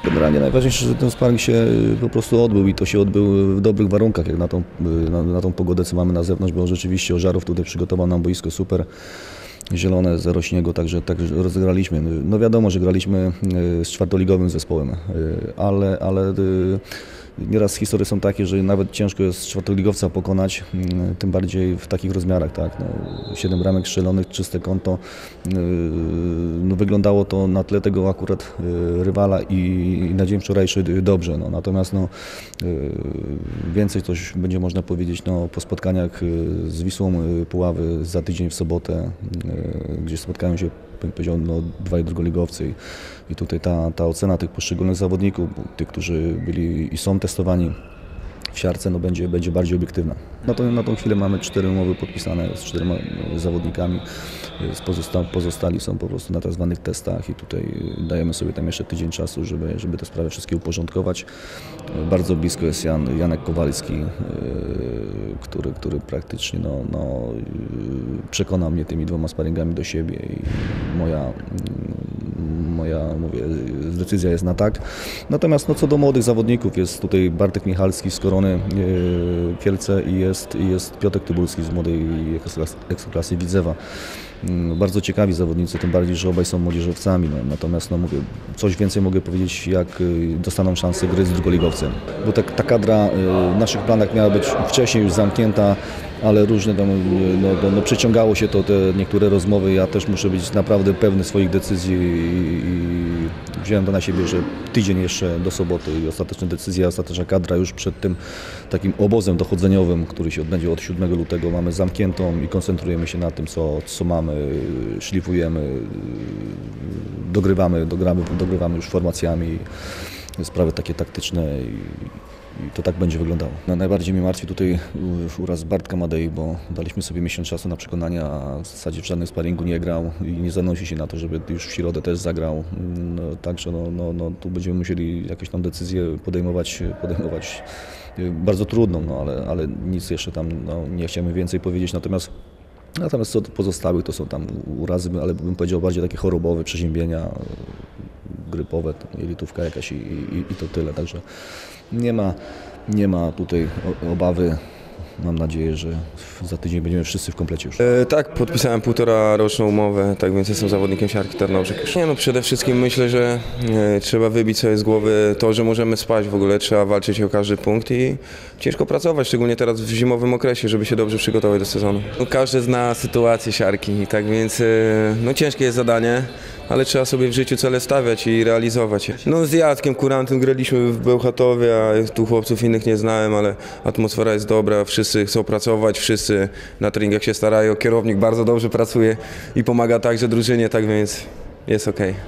Generalnie najważniejsze, że ten sparring się po prostu odbył i to się odbył w dobrych warunkach, jak na tą pogodę, co mamy na zewnątrz, bo rzeczywiście Ożarów tutaj przygotował nam boisko super, zielone, zero śniegu, także rozegraliśmy. No wiadomo, że graliśmy z czwartoligowym zespołem, ale nieraz historie są takie, że nawet ciężko jest czwartoligowca pokonać, tym bardziej w takich rozmiarach, tak. No, 7 bramek strzelonych, czyste konto. No, wyglądało to na tle tego akurat rywala i na dzień wczorajszy dobrze. No, natomiast no, więcej coś będzie można powiedzieć no, po spotkaniach z Wisłą Puławy za tydzień w sobotę, gdzie spotkają się, bym powiedział, no, dwaj drugoligowcy i tutaj ta ocena tych poszczególnych zawodników, tych, którzy byli i są testowani w siarce, no, będzie bardziej obiektywna. Na tą chwilę mamy 4 umowy podpisane z 4 zawodnikami, pozostali są po prostu na tak zwanych testach i tutaj dajemy sobie tam jeszcze tydzień czasu, żeby te sprawy wszystkie uporządkować. Bardzo blisko jest Janek Kowalski, który praktycznie przekonał mnie tymi 2 sparingami do siebie i moja decyzja jest na tak. Natomiast no, co do młodych zawodników, jest tutaj Bartek Michalski z Korony Kielce i jest Piotr Tybulski z młodej ekstraklasy Widzewa. Bardzo ciekawi zawodnicy, tym bardziej, że obaj są młodzieżowcami. No, natomiast no, mówię, coś więcej mogę powiedzieć, jak dostaną szansę gry z drugoligowcem. Bo ta kadra w naszych planach miała być wcześniej już zamknięta, ale różne tam, przeciągało się to, te niektóre rozmowy. Ja też muszę być naprawdę pewny swoich decyzji i wziąłem to na siebie, że tydzień jeszcze do soboty i ostateczna decyzja, ostateczna kadra już przed tym takim obozem dochodzeniowym, który się odbędzie od 7 lutego, mamy zamkniętą i koncentrujemy się na tym, co mamy, szlifujemy, dogrywamy już formacjami, sprawy takie taktyczne i to tak będzie wyglądało. Najbardziej mnie martwi tutaj uraz Bartka Madei, bo daliśmy sobie miesiąc czasu na przekonania, a w zasadzie w żadnym sparingu nie grał i nie zanosi się na to, żeby już w środę też zagrał. Także tu będziemy musieli jakieś tam decyzje podejmować bardzo trudną, ale nic jeszcze tam nie chciałem więcej powiedzieć. Natomiast co do pozostałych, to są tam urazy, ale bym powiedział bardziej takie chorobowe, przeziębienia, grypowe, jelitówka jakaś i to tyle. Także nie ma tutaj obawy. Mam nadzieję, że za tydzień będziemy wszyscy w komplecie już. Tak, podpisałem 1,5-roczną umowę, tak więc jestem zawodnikiem Siarki Tarnobrzeg już. Przede wszystkim myślę, że trzeba wybić sobie z głowy to, że możemy spać, w ogóle trzeba walczyć o każdy punkt i ciężko pracować, szczególnie teraz w zimowym okresie, żeby się dobrze przygotować do sezonu. Każdy zna sytuację Siarki, tak więc ciężkie jest zadanie, ale trzeba sobie w życiu cele stawiać i realizować je. Z Jackiem Kurantem graliśmy w Bełchatowie, a tu chłopców innych nie znałem, ale atmosfera jest dobra, wszyscy chcą pracować, wszyscy na treningach się starają, kierownik bardzo dobrze pracuje i pomaga także drużynie, tak więc jest okej.